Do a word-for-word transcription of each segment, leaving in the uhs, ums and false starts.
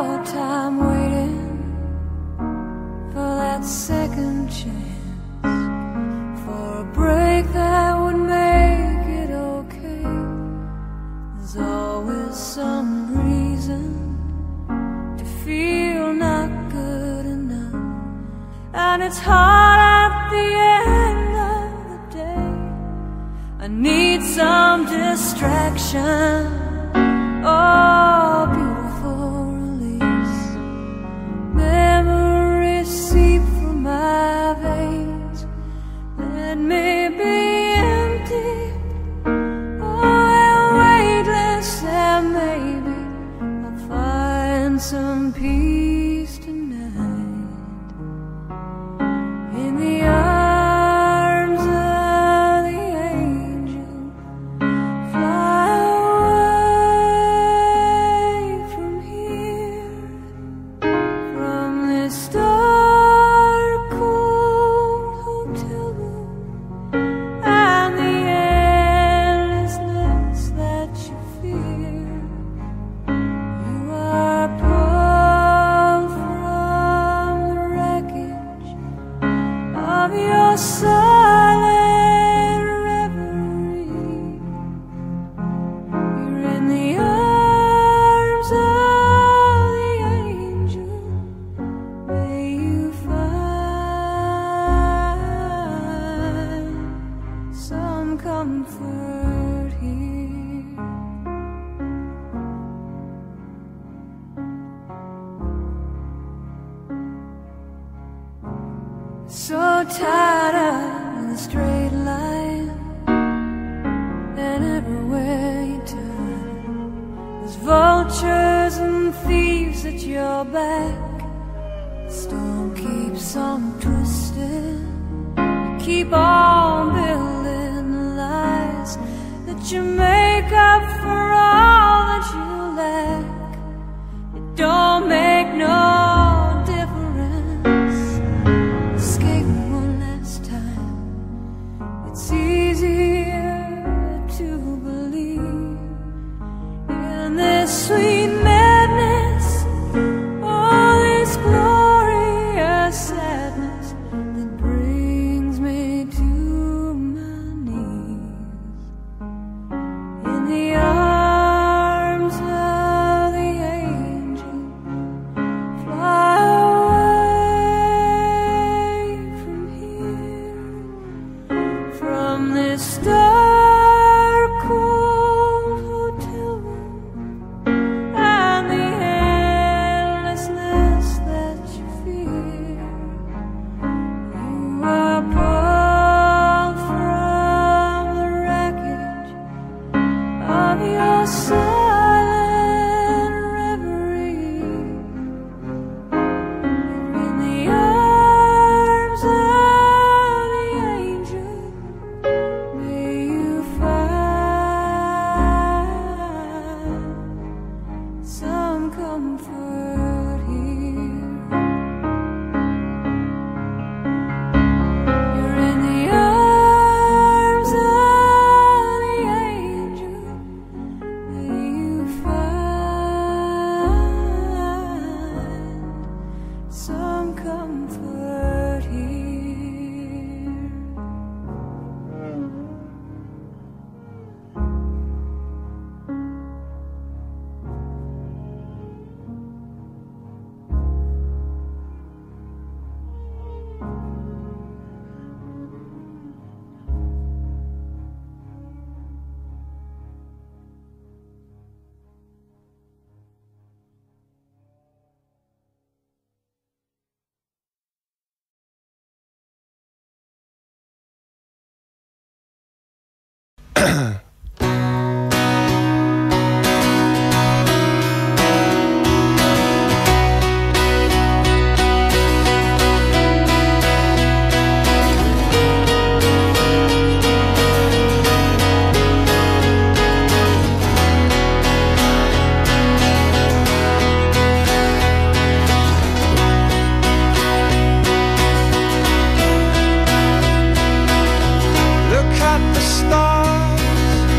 your time waiting for that second chance, for a break that would make it okay. There's always some reason to feel not good enough, and it's hard at the end of the day. I need some distraction, oh, beautiful release. Memories seep through my veins. Let me be empty, oh, and weightless, and maybe I'll find some peace tonight in the arms of the angel. Fly away from here, from this dark, cold hotel room, and the endlessness that you fear. You are pulled from the wreckage of your silent reverie. You're in the arms of the angel. May you find some comfort here. So tired of the straight line, and everywhere you turn, there's vultures and thieves at your back. The storm keeps on twisting. You keep on building the lies that you make up for all that you lack. It don't make no difference. Escape one last time. It's easier to believe in this sweet madness, all this glorious sadness that brings me to my knees. In the arms of the angel, fly away from here, from this dark, cold hotel room, and the endlessness that you fear. You are pulled from the wreckage of your silent reverie. You're in the arms of the angel. May you find some comfort here. You're in the arms of the angel. May you find some comfort here. Look at the stars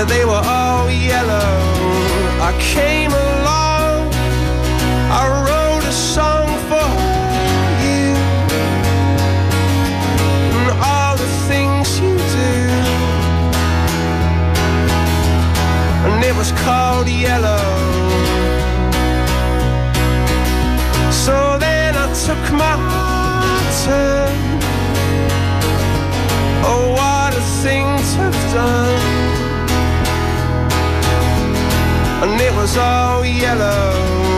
Yeah, they were all yellow. I came along, I wrote a song for you, and all the things you do, and it was called Yellow. So then I took my turn. Oh, what a thing to have done. And it was all yellow.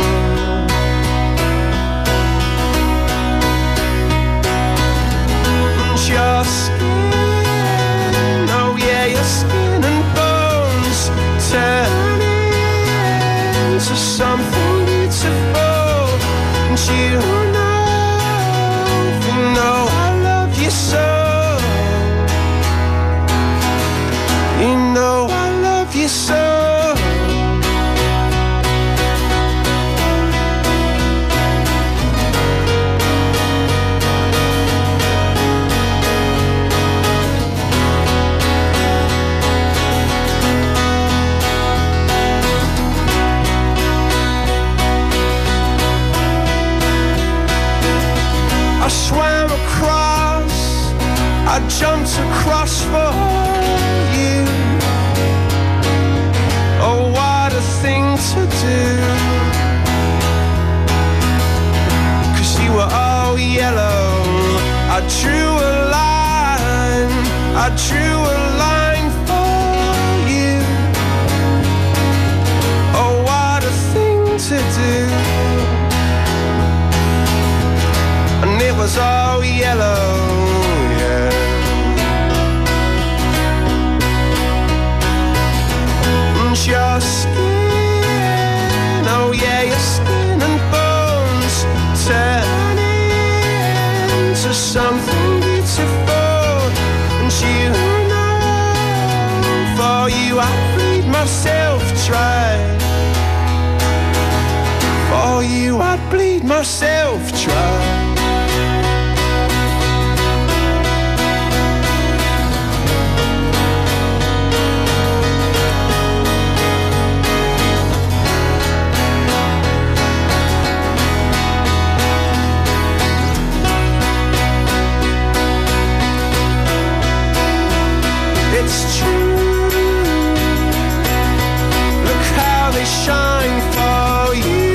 And your skin, oh yeah, your skin and bones turning into something beautiful. And you know, you know I love you so. You know I love you so. I swam across, I jumped across for you. Oh, what a thing to do. 'Cause you were all yellow. I drew a line, I drew a line for you. Oh, what a thing to do. And it was all yellow, yeah. And your skin, oh yeah, your skin and bones turning into something beautiful. And you know, for you I bleed myself dry. For you I'd bleed myself dry. It's true. Look how they shine for you.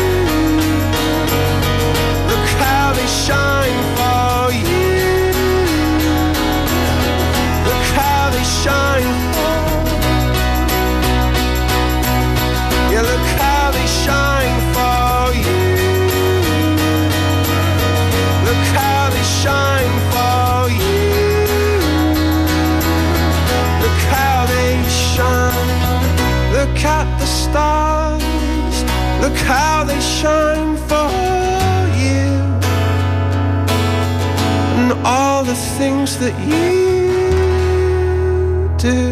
Look how they shine for you. Look how they shine for. Yeah, look how they shine for you. Look how they shine for you. Look at the stars, look how they shine for you, and all the things that you do.